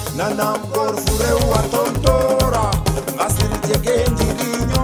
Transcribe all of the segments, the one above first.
nanam gor fure wa tontora ngasir jege njiriño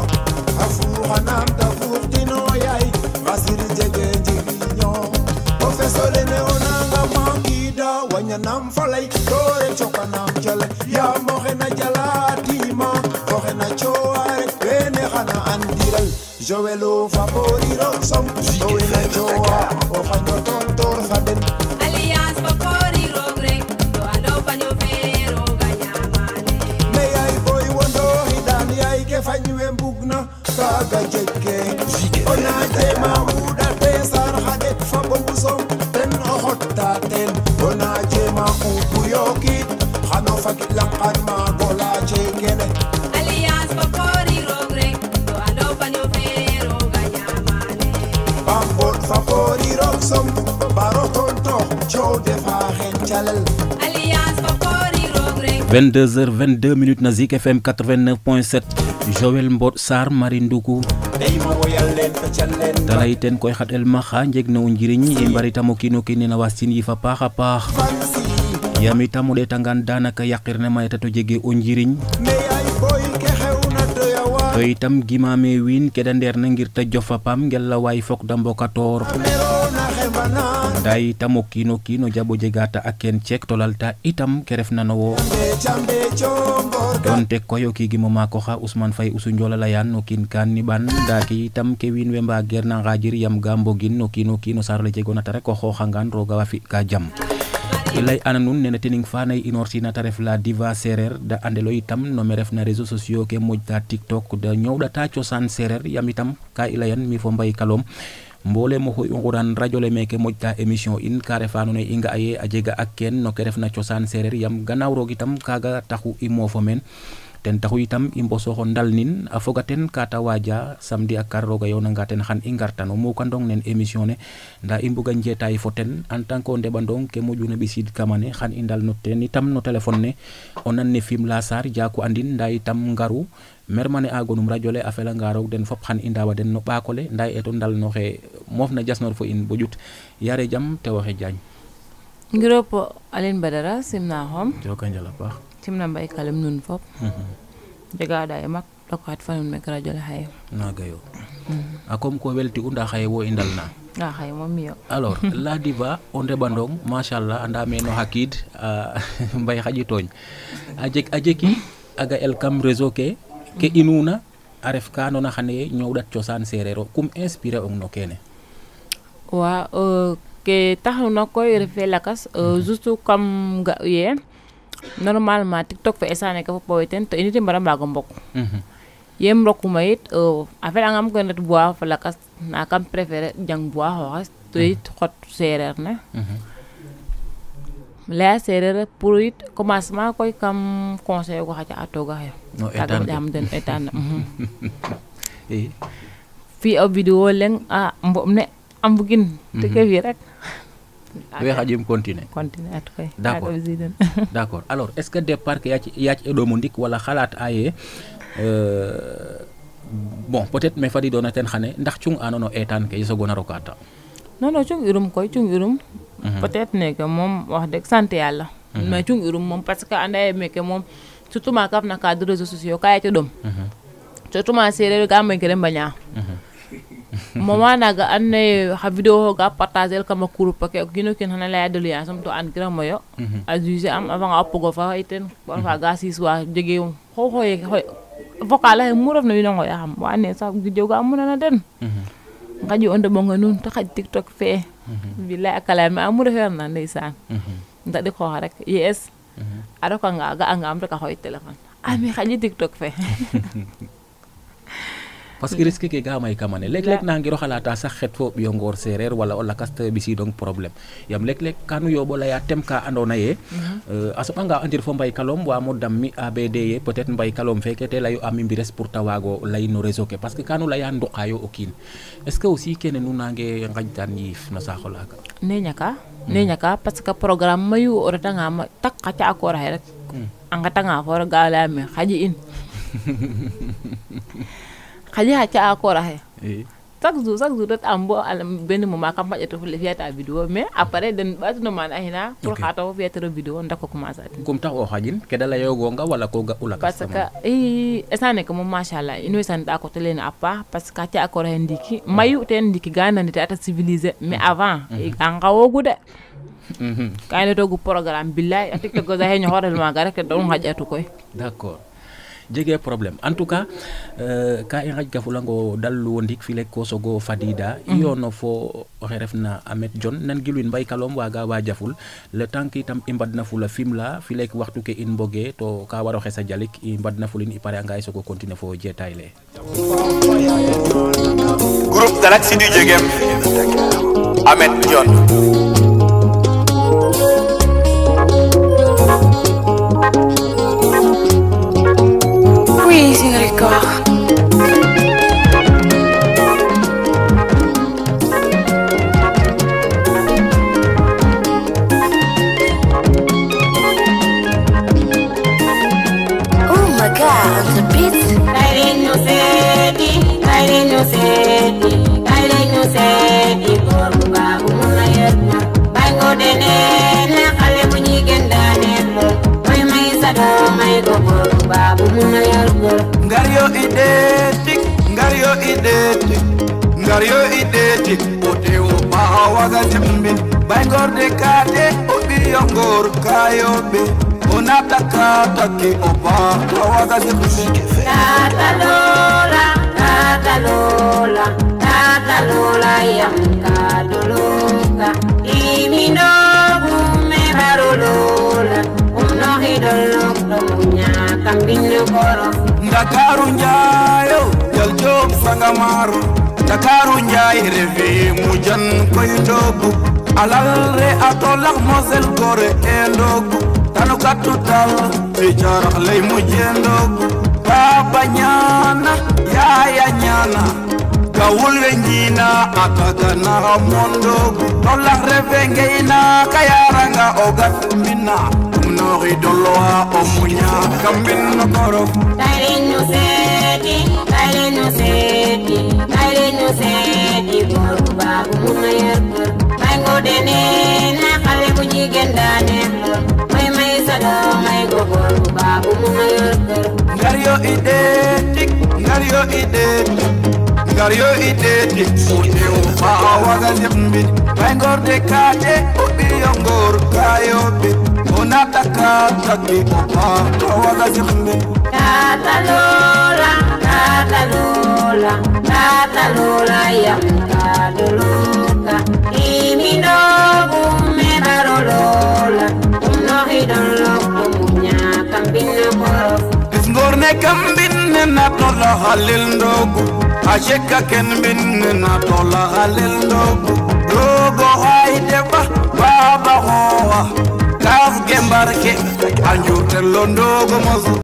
afu hanam ta furtino yai ngasir jege njiriño professeur ne onanga mangida wanyanam falai tore chokanam jale ya mohena jalatima mohena choare bene hana andiral joelo favori roxom joela joa o fanyo tontor faden Alliance favori rogre do ando panyo fero ganyamane me ay boy wondo hidan yay ke fanyo embugna kaga jekke ona te mauda te sar hadet fabo musom ten ohotta ten ona je ma ubuyoki khano fakit laqan ma gola chekene Alliance favori rogre do ando panyo fero ganyamane bambol favori roxom baro tonto chode fa hen chalal Alliance favori rogre 22h22 na Zik FM 89.7 Joël Mbot Sarr Marindoukou dey mo woyal len fa chalen dalay ten koy xatel ma xa njeg na o njiriñ i mbaritamo kiino kiin na wasin yi fa paax a paax fancy yam itam o ɗeetangaan daanaka yaqir ne mayta to jege o njiriñ me ay boy ke xewna doyawa to itam gimaame wiin ke da ndeer na ngir ta jof a paam ngel la waay fok da mbokatoor merona xembana nda itam o kiino kiin o jaɓo jegata a keen ceek to lalta itam ke refna no wo chambe chongor donte koy o kiigimo maako xa Ousmane Faye Ousou Ndiola layan no kiin kaan niɓan nda ke itam ke wiin we mbageer na ngajir yam ga mbogin no kiino kiin o saar le jegoona ta rek o xooxangaan roga wa fi ka jam i lay ana nuun nene tening fanay inoor sina ta ref la diva sereer da andelo itam no me ref na réseaux sociaux ke moƴta TikTok da ñowɗata cosaan sereer yam itam ka i leyan mi fo Mbaye Kalom mbole mo xoy nguran radio le meke moƴta émission in ka refa andoona yee i nga'a ye a jega ak ken no ke refna cosaan sereer yam gannaaw roog itam kaaga taxu i moofo meen ten taxu itam i mbosoxo ndalnin a foga ten ka ta waaja samedi a kar roga yoonanga ten xan i ngartan o mukandong nen émission ne nda i mbuga njetaay fo ten en tant que o ndeɓandong ke moƴuna ɓisiid kamane xan i ndal no ten itam no téléphone ne o nan ne Fimela Sarr Diakou andin nda itam ngaru mer mane a gonum radio le a felanga roog den fop xan i ndawa den no ɓaakole nda eto ndal no xe moof na jasnor fo in bo ƴut yare jam te waxe Diagne ngirop Aline Badara simna xom joka njal a paax simna Mbaye Kalom nun fop jega da mak dokat fa nun mek radio le xaye naga yo a comme ko welti u nda xaye wo i ndal na nga xaye moom miyo alors la diva o ndeɓandong machallah anda me no hakid Mbaye xaƴi tooñ a jeki a ga el kam réseau ke inuna a ref ka andoona xane ñowɗat cosaan sereer o kum inspirer ong no kene wa ke taxuna koy refe lakas juste comme ga ye normalement TikTok fe esane ka fo poeten to initi mbara mbago mbok yem rokuma yit a felangam ko net bois fa lakas na kam préféré jang bois xoxes to yit xot sereer ne laya sereer pour yit commencement koy kam conseil ko xaca a toga xe no kaga etan jam den etan e fi o vidéo leng a mbom ne am bugin te ke fi rek we xaƴim continuer continuer at koy D'accord. d'accord alors est ce que départ ke yaac e ɗomo ndik wala xalaat aye bon peut être me fadidoona ten xane ndax cung ano no etan ke i sogona rokata non non cung irum koy cung irum peut-être neke moom wax dëgg sant yàlla mais cung irum moom parce que anda ye meke moom surtout ma kaf na cadre réseaux sociaux ka yaco ɗom surtout ma sereer ga moy ke den mbaña moment naga an naye xa vidéo ho ga partager kama groupe ke o kiino kiin xana leya doléance am to an kiramo yo a juger am avant nga o pogo fa iten bon fa ga siis wa jege xoye vocal axe mu ref na wiin o ngoya xam wa ane sax vidéo ga munana den ngaƴu o ndeɓonga nuun te xaƴ TikTok fe bilay a kalame a mu refeerna ndeysaan ndaɗik xooxa rek yes a rokanga ga angam rek a xooy téléphone mi xaƴi TikTok fe parce que risque ke ga may kamane leg-leg nangiro xalata sax xet fo ɓiyo ngoor sereer wala o lakas te ɓisidong problème yam leg-leg kanu yoɓo leya tem ka andoona ye a soɓanga andir fo Mbaye Kalom wamo dammi ABD ye peut être Mbaye Kalom feke te leyo ami mbires pour ta waago lay no réseau ke parce que kanu leya nduqayo o kiin est ce que aussi kene nu nange ngaƴtan yiif no saaxo laaga ne ñaka parce que programme mayu o retanga ma tak xa ca akoor axe rek a ngetanga fo rek ga leya me xaƴi in xaƴi xa ca akoor axe chaque jour dat am bo benn moment kam faƴato fule fiyata vidéo mais après den ɓatuno mana hina pour xa taw fiyatiro vidéo ndako commencer atin kum tax o xajin ke da layogonga wala ko ga ula parce que instant nek moom machallah ino santa ko tele na apa parce que ti akor hen ndiki mayu ten ndiki ganande te ata civilisé mais avant anga wogu de kayne togu programme billahi atik ko za hen horel ma ga rek don hajatu koy d'accord jege problème en tout cas ka i ngaj gafulango dallu ndik file ko sogo fadida yono fo oxe refna Amet John nan gilwin mbay kalom waga wa jaful le temps que itam i mbadna fula fimla file waxtu ke in mboge to ka waro xesa jalik i mbadna fulin i pare anga sogo continuer fo jetay le groupe Galaxy du Jegem Amet John Oui, c'est record. Oh my God, the beat. Ngario idetik Oteo pahawaga jembin Bangor dekade Obi yongor kayobe Onataka taki opa Hawaga jembin Tatalola yang kaduluka Iminogu mebarolola Unohidolok Tomunya kambing koro Dakaru njayo Jaljob sangamaru Dakaru njay revi mujan koy ndogu Alalre atolak mosel gore endogu Tanu katutal Fijarak lay mujendogu Baba nyana Yaya nyana Gawul wenjina Akagana mondogu Tolak revi ngeina Kayaranga ogat mina Mnori doloa omunya Kambin koro Tailinu seti Boru babu munayerkur Maingo dene na kale bujigen dane Mai sado mai go boru babu munayerkur Ngario idetik Uteo pahawaga jembin Bangor dekade Ubi yongor kayobe Onataka taki opa Hawaga jembin Tatalola yang kaduluka Iminogu mebarolola Unohidolok Tomunya kambing koro Isngorne kambin na tola halil ndogu Asheka kenbin na tola halil ndogu Dogo haide baba hoa Kaf gembarke Anjur telo ndogo mozu